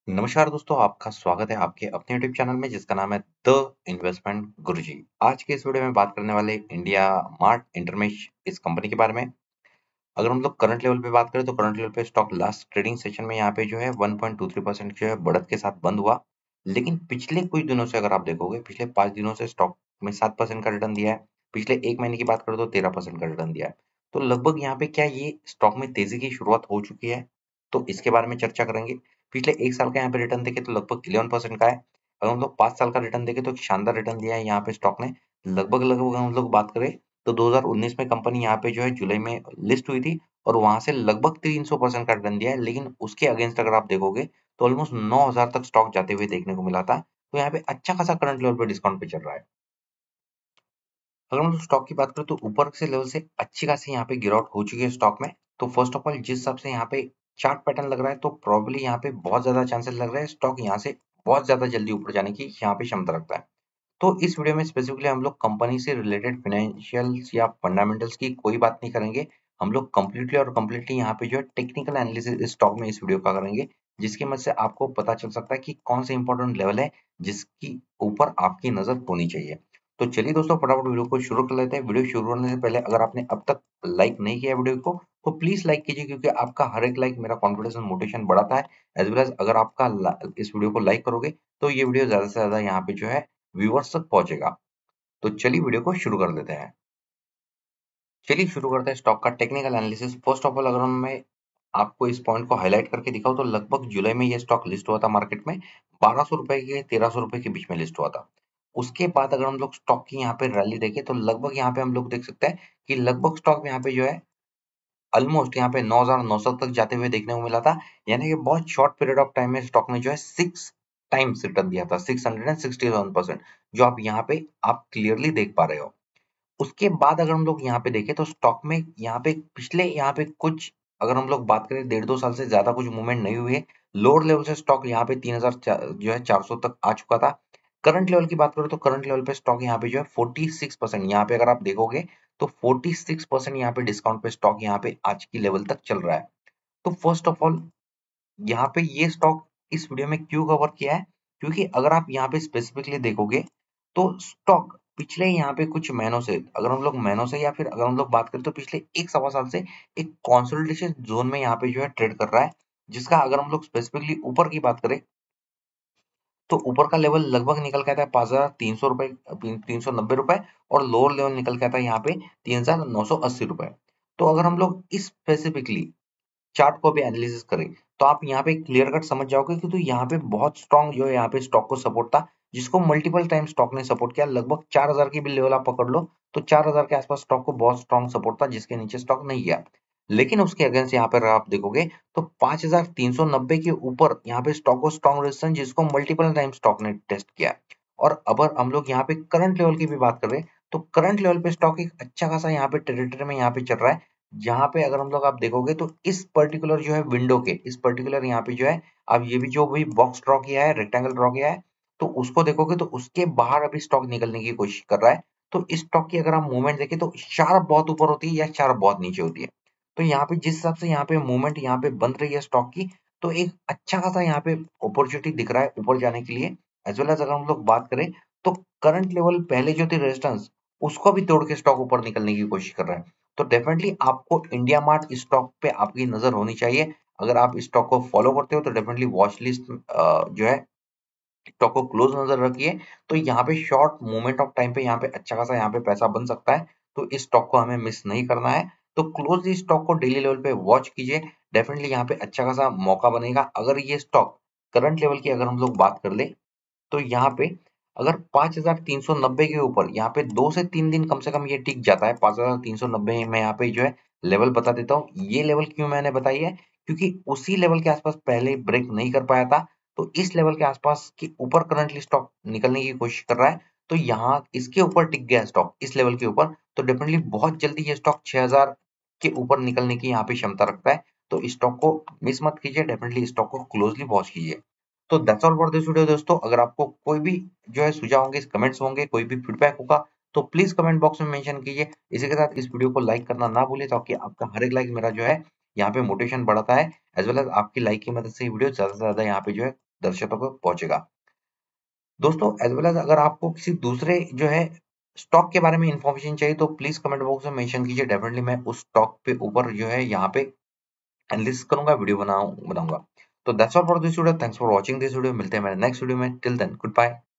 नमस्कार दोस्तों, आपका स्वागत है आपके अपने यूट्यूब चैनल में जिसका नाम है द इन्वेस्टमेंट गुरुजी। आज के इस वीडियो में बात करने वाले इंडिया मार्ट इंटरमेश इस कंपनी के बारे में। अगर हम लोग करंट लेवल पे बात करें तो करंट लेवल पे स्टॉक लास्ट ट्रेडिंग सेशन में यहाँ पे जो है 1.23% जो है बढ़त के साथ बंद हुआ। लेकिन पिछले कुछ दिनों से अगर आप देखोगे, पिछले 5 दिनों से स्टॉक में 7% का रिटर्न दिया है। पिछले एक महीने की बात करें तो 13% का रिटर्न दिया है। तो लगभग यहाँ पे क्या ये स्टॉक में तेजी की शुरुआत हो चुकी है? तो इसके बारे में चर्चा करेंगे। पिछले एक साल का यहाँ पे रिटर्न देखे तो लगभग 11% का है। अगर हम लोग 5 साल का रिटर्न देखे तो एक शानदार रिटर्न दिया है यहाँ पे स्टॉक ने। लगभग लगभग हम लोग बात करें तो 2019 में कंपनी यहाँ पे जो है जुलाई में लिस्ट हुई थी और वहां से लगभग 300% का रिटर्न दिया है। लेकिन उसके अगेंस्ट अगर आप देखोगे तो ऑलमोस्ट 9,000 तक स्टॉक जाते हुए देखने को मिला था। तो यहाँ पे अच्छा खासा करंट लेवल पे डिस्काउंट पे चल रहा है। अगर हम स्टॉक की बात करें तो ऊपर से लेवल से अच्छी खासी यहाँ पे गिरावट हो चुकी है स्टॉक में। तो फर्स्ट ऑफ ऑल जिस हिसाब से यहाँ पे चार्ट पैटर्न लग रहा है तो प्रॉब्ली यहाँ पे बहुत ज्यादा चांसेस लग रहा है स्टॉक यहाँ से बहुत ज्यादा जल्दी ऊपर जाने की यहाँ पे क्षमता रखता है। तो इस वीडियो में स्पेसिफिकली हम लोग कंपनी से रिलेटेड फाइनेंशियल्स या फंडामेंटल्स की कोई बात नहीं करेंगे। हम लोग कंप्लीटली यहाँ पे जो है टेक्निकल एनालिसिस स्टॉक में इस वीडियो का करेंगे, जिसकी मदद से आपको पता चल सकता है कि कौन से इंपॉर्टेंट लेवल है जिसकी ऊपर आपकी नजर होनी चाहिए। तो चलिए दोस्तों, फटाफट वीडियो को शुरू कर लेते हैं। वीडियो शुरू करने से पहले अगर आपने अब तक लाइक नहीं किया वीडियो को तो प्लीज लाइक कीजिए, क्योंकि आपका हर एक लाइक मेरा कॉन्फिडेंस और मोटिवेशन बढ़ाता है। एज वेल एज अगर आपका इस वीडियो को लाइक करोगे तो ये वीडियो ज्यादा से ज्यादा यहाँ पे जो है व्यूअर्स तक पहुंचेगा। तो चलिए वीडियो को शुरू कर देते हैं। चलिए शुरू करते हैं स्टॉक का technical analysis. First of all अगर मैं आपको इस पॉइंट को हाईलाइट करके दिखाऊं तो लगभग जुलाई में ये स्टॉक लिस्ट हुआ था मार्केट में 1200 रुपए के 1300 रुपए के बीच में लिस्ट हुआ था। उसके बाद अगर हम लोग स्टॉक की यहाँ पे रैली देखें तो लगभग यहाँ पे हम लोग देख सकते हैं कि लगभग स्टॉक यहाँ पे जो है ऑलमोस्ट यहाँ पे 9,900 तक जाते हुए देखने को मिला था। यानी कि बहुत शॉर्ट पीरियड ऑफ टाइम में स्टॉक ने जो है 6 टाइम्स रिटर्न दिया था, 667%, जो आप यहाँ पे आप क्लियरली देख पा रहे हो। उसके बाद अगर हम लोग यहाँ पे देखें तो स्टॉक में यहाँ पे पिछले यहाँ पे कुछ अगर हम लोग बात करें 1.5-2 साल से ज्यादा कुछ मूवमेंट नहीं हुई है। लोअर लेवल से स्टॉक यहाँ पे 3,000 जो है 400 तक आ चुका था। करंट लेवल की बात करें तो करंट लेवल पे स्टॉक यहाँ पे जो है 46%, यहाँ पे अगर आप देखोगे तो 46% यहाँ पे डिस्काउंट पे स्टॉक यहाँ पे आज की लेवल तक चल रहा है। तो फर्स्ट ऑफ ऑल यहाँ पे ये स्टॉक इस वीडियो में क्यों कवर किया है, क्योंकि अगर आप यहाँ पे स्पेसिफिकली देखोगे तो स्टॉक पिछले यहाँ पे कुछ महीनों से, अगर हम लोग महीनों से या फिर अगर हम लोग बात करें तो पिछले एक सवा साल से एक कंसोलिडेशन जोन में यहाँ पे जो है ट्रेड कर रहा है। जिसका अगर हम लोग स्पेसिफिकली ऊपर की बात करें तो ऊपर का लेवल लगभग निकल के आता है 5,300 रुपए, 390 रुपए, और लोअर लेवल निकल के आता है यहाँ पे 3,980 रुपए। तो अगर हम लोग इस स्पेसिफिकली चार्ट को भी एनालिसिस करें तो आप यहाँ पे क्लियर कट समझ जाओगे कि तो यहाँ पे बहुत स्ट्रॉन्ग जो है यहाँ पे स्टॉक को सपोर्ट था, जिसको मल्टीपल टाइम स्टॉक ने सपोर्ट किया। लगभग 4,000 की भी लेवल आप पकड़ लो तो 4,000 के आसपास स्टॉक को बहुत स्ट्रॉन्ग सपोर्ट था, जिसके नीचे स्टॉक नहीं गया। लेकिन उसके अगेंस्ट यहाँ पर आप देखोगे तो 5,390 के ऊपर यहाँ पे स्टॉक को स्ट्रॉन्ग रेजिस्टेंस, जिसको मल्टीपल टाइम स्टॉक ने टेस्ट किया। और अगर हम लोग यहाँ पे करंट लेवल की भी बात करें तो करंट लेवल पे स्टॉक एक अच्छा खासा यहाँ पे टेरिटरी में यहाँ पे चल रहा है। जहाँ पे अगर हम लोग आप देखोगे तो इस पर्टिकुलर जो है विंडो के इस पर्टिकुलर यहाँ पे जो है आप ये भी जो भी बॉक्स ड्रॉ किया है, रेक्टेंगल ड्रॉ किया है, तो उसको देखोगे तो उसके बाहर अभी स्टॉक निकलने की कोशिश कर रहा है। तो इस स्टॉक की अगर आप मूवमेंट देखें तो शार्प बहुत ऊपर होती है या शार्प बहुत नीचे होती है। तो यहाँ पे जिस हिसाब से यहाँ पे मूवमेंट यहाँ पे बन रही है स्टॉक की, तो एक अच्छा खासा यहाँ पे अपॉर्चुनिटी दिख रहा है ऊपर जाने के लिए। एज वेल एज अगर हम लोग बात करें तो करंट लेवल पहले जो थी रेजिस्टेंस, उसको भी तोड़ के स्टॉक ऊपर निकलने की कोशिश कर रहा है। तो डेफिनेटली आपको इंडिया मार्ट स्टॉक पे आपकी नजर होनी चाहिए। अगर आप स्टॉक को फॉलो करते हो तो डेफिनेटली वॉच लिस्ट जो है स्टॉक को क्लोज नजर रखिए। तो यहाँ पे शॉर्ट मोमेंट ऑफ टाइम पे यहाँ पे अच्छा खासा यहाँ पे पैसा बन सकता है। तो इस स्टॉक को हमें मिस नहीं करना है। तो क्लोज स्टॉक को डेली लेवल पे वॉच कीजिए। डेफिनेटली यहाँ पे अच्छा खासा मौका बनेगा। अगर ये स्टॉक करंट लेवल की अगर हम लोग बात कर ले तो यहाँ पे अगर 5,390 के ऊपर यहाँ पे 2 से 3 दिन कम से कम ये टिक जाता है। 5,390 में यहाँ पे जो है लेवल बता देता हूँ। ये लेवल क्यों मैंने बताई है, क्योंकि उसी लेवल के आसपास पहले ब्रेक नहीं कर पाया था। तो इस लेवल के आसपास के ऊपर करंटली स्टॉक निकलने की कोशिश कर रहा है। तो यहाँ इसके ऊपर टिक गया स्टॉक इस लेवल के ऊपर, तो डेफिनेटली बहुत जल्दी ये स्टॉक 6,000 के ऊपर निकलने की यहाँ पे क्षमता रखता है। तो इस स्टॉक को मिस मत कीजिए, डेफिनेटली स्टॉक को क्लोजली वॉच कीजिए। तो that's all for this video दोस्तों। अगर आपको कोई भी जो है सुझाव होंगे, कमेंट्स होंगे, कोई भी फीडबैक होगा तो प्लीज कमेंट बॉक्स में मेंशन कीजिए। इसी के साथ इस वीडियो को लाइक करना ना भूलिए, ताकि आपका हर एक लाइक मेरा जो है यहाँ पे मोटिवेशन बढ़ाता है। एज वेल एज आपकी लाइक की मदद से वीडियो ज्यादा से ज्यादा यहाँ पे जो है दर्शकों तक पहुंचेगा। दोस्तों एज वेल एज अगर आपको किसी दूसरे जो है स्टॉक के बारे में इंफॉर्मेशन चाहिए तो प्लीज कमेंट बॉक्स में मेंशन कीजिए। डेफिनेटली मैं उस स्टॉक पे ऊपर जो है यहाँ पे एनालिसिस करूंगा, वीडियो बनाऊंगा। तो that's all for this video. Thanks for watching this video. मिलते हैं मेरे नेक्स्ट वीडियो में। Till then good bye.